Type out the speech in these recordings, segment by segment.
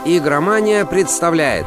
Игромания представляет.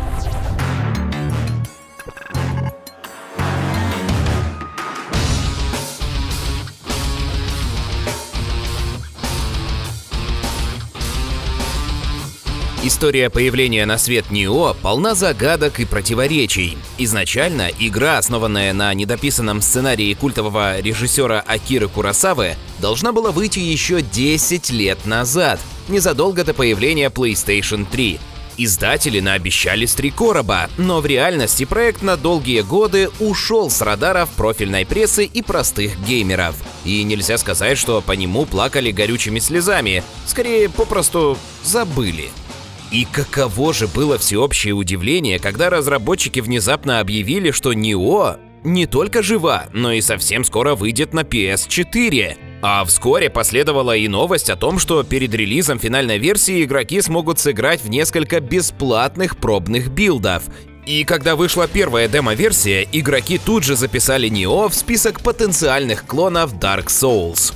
История появления на свет НИО полна загадок и противоречий. Изначально игра, основанная на недописанном сценарии культового режиссера Акиры Куросавы, должна была выйти еще 10 лет назад, незадолго до появления PlayStation 3. Издатели наобещали с 3 короба, но в реальности проект на долгие годы ушел с радаров профильной прессы и простых геймеров. И нельзя сказать, что по нему плакали горючими слезами, скорее попросту забыли. И каково же было всеобщее удивление, когда разработчики внезапно объявили, что НИО не только жива, но и совсем скоро выйдет на PS4. А вскоре последовала и новость о том, что перед релизом финальной версии игроки смогут сыграть в несколько бесплатных пробных билдов. И когда вышла первая демо-версия, игроки тут же записали НИО в список потенциальных клонов Dark Souls.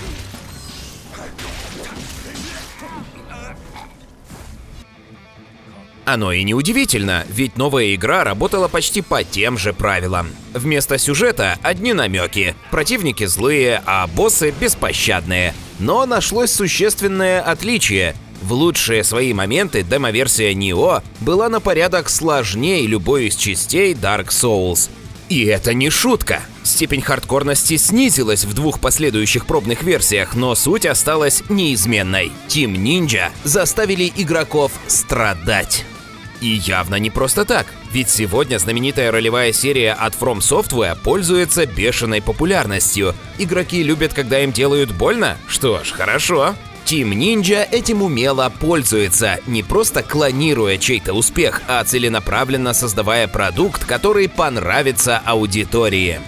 Оно и не удивительно, ведь новая игра работала почти по тем же правилам. Вместо сюжета одни намеки, противники злые, а боссы беспощадные. Но нашлось существенное отличие. В лучшие свои моменты демо-версия НИО была на порядок сложнее любой из частей Dark Souls. И это не шутка. Степень хардкорности снизилась в 2 последующих пробных версиях, но суть осталась неизменной. Team Ninja заставили игроков страдать. И явно не просто так, ведь сегодня знаменитая ролевая серия от From Software пользуется бешеной популярностью. Игроки любят, когда им делают больно? Что ж, хорошо. Team Ninja этим умело пользуется, не просто клонируя чей-то успех, а целенаправленно создавая продукт, который понравится аудитории.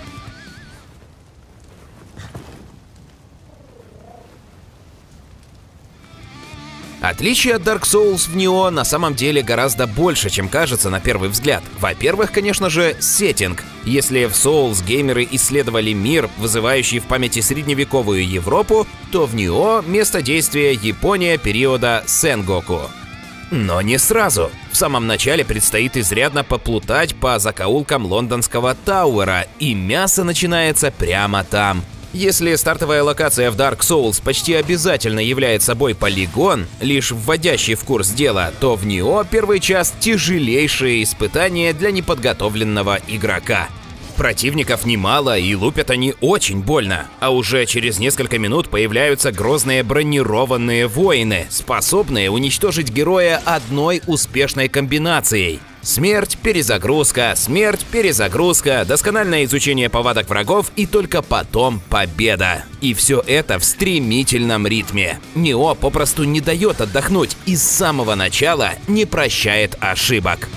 Отличие от Dark Souls в НИО на самом деле гораздо больше, чем кажется на первый взгляд. Во-первых, конечно же, сеттинг. Если в Souls геймеры исследовали мир, вызывающий в памяти средневековую Европу, то в НИО место действия Япония периода Сэнгоку. Но не сразу. В самом начале предстоит изрядно поплутать по закоулкам лондонского Тауэра, и мясо начинается прямо там. Если стартовая локация в Dark Souls почти обязательно является собой полигон, лишь вводящий в курс дела, то в НИО первый час тяжелейшее испытание для неподготовленного игрока. Противников немало, и лупят они очень больно, а уже через несколько минут появляются грозные бронированные воины, способные уничтожить героя одной успешной комбинацией. Смерть, перезагрузка, доскональное изучение повадок врагов и только потом победа. И все это в стремительном ритме. НИО попросту не дает отдохнуть и с самого начала не прощает ошибок.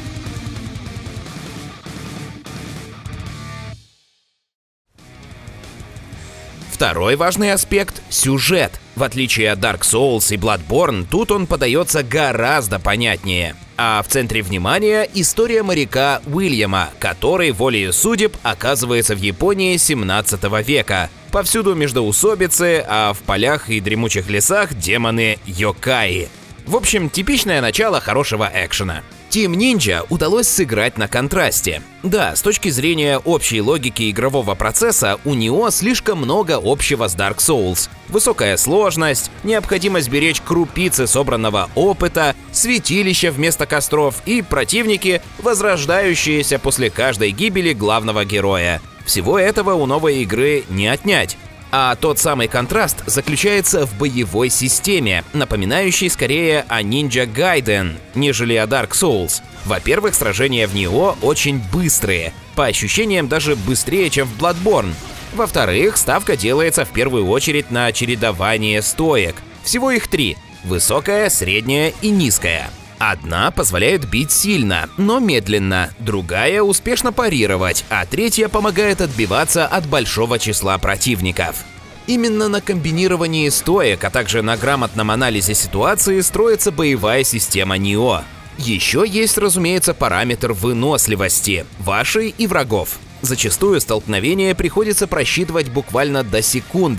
Второй важный аспект – сюжет. В отличие от Dark Souls и Bloodborne, тут он подается гораздо понятнее. А в центре внимания история моряка Уильяма, который волею судеб оказывается в Японии 17 века. Повсюду междоусобицы, а в полях и дремучих лесах демоны-йокаи. В общем, типичное начало хорошего экшена. Team Ninja удалось сыграть на контрасте. Да, с точки зрения общей логики игрового процесса, у НИО слишком много общего с Dark Souls. Высокая сложность, необходимость беречь крупицы собранного опыта, святилища вместо костров и противники, возрождающиеся после каждой гибели главного героя. Всего этого у новой игры не отнять. А тот самый контраст заключается в боевой системе, напоминающей скорее о Ninja Gaiden, нежели о Dark Souls. Во-первых, сражения в НИО очень быстрые, по ощущениям даже быстрее, чем в Bloodborne. Во-вторых, ставка делается в первую очередь на чередование стоек. Всего их 3 – высокая, средняя и низкая. Одна позволяет бить сильно, но медленно, другая успешно парировать, а третья помогает отбиваться от большого числа противников. Именно на комбинировании стоек, а также на грамотном анализе ситуации строится боевая система НИО. Еще есть, разумеется, параметр выносливости, вашей и врагов. Зачастую столкновение приходится просчитывать буквально до секунды,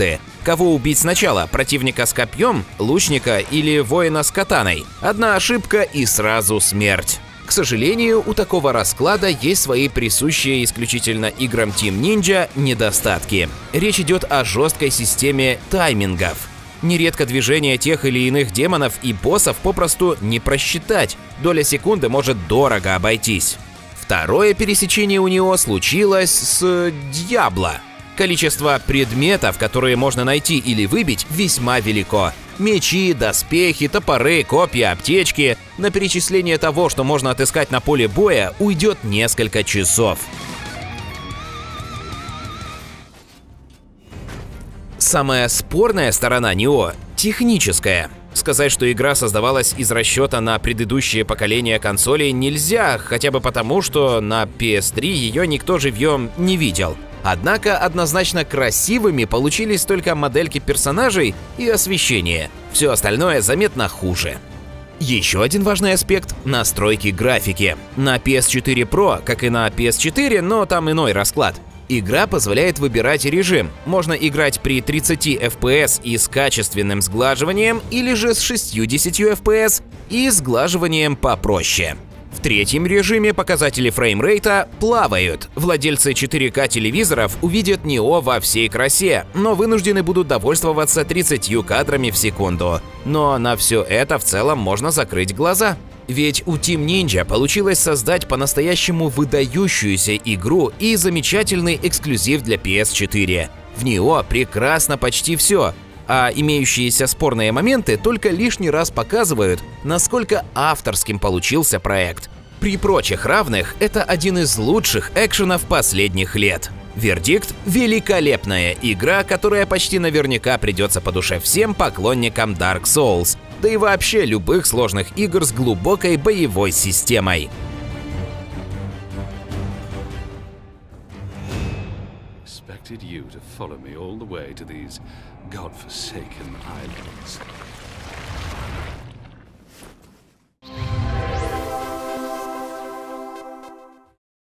Кого убить сначала, противника с копьем, лучника или воина с катаной? Одна ошибка и сразу смерть. К сожалению, у такого расклада есть свои присущие исключительно играм Team Ninja недостатки. Речь идет о жесткой системе таймингов. Нередко движения тех или иных демонов и боссов попросту не просчитать, доля секунды может дорого обойтись. Второе пересечение у него случилось с Дьябло. Количество предметов, которые можно найти или выбить, весьма велико. Мечи, доспехи, топоры, копья, аптечки. На перечисление того, что можно отыскать на поле боя, уйдет несколько часов. Самая спорная сторона Nioh – техническая. Сказать, что игра создавалась из расчета на предыдущие поколения консолей нельзя, хотя бы потому, что на PS3 ее никто живьем не видел. Однако однозначно красивыми получились только модельки персонажей и освещение. Все остальное заметно хуже. Еще один важный аспект – настройки графики. На PS4 Pro, как и на PS4, но там иной расклад. Игра позволяет выбирать режим. Можно играть при 30 FPS и с качественным сглаживанием, или же с 60 FPS и сглаживанием попроще. В третьем режиме показатели фреймрейта плавают. Владельцы 4К телевизоров увидят Nioh во всей красе, но вынуждены будут довольствоваться 30 кадрами в секунду. Но на все это в целом можно закрыть глаза. Ведь у Team Ninja получилось создать по-настоящему выдающуюся игру и замечательный эксклюзив для PS4. В Nioh прекрасно почти все. А имеющиеся спорные моменты только лишний раз показывают, насколько авторским получился проект. При прочих равных, это один из лучших экшенов последних лет. Вердикт – великолепная игра, которая почти наверняка придется по душе всем поклонникам Dark Souls, да и вообще любых сложных игр с глубокой боевой системой. You to follow me all the way to these godforsaken islands.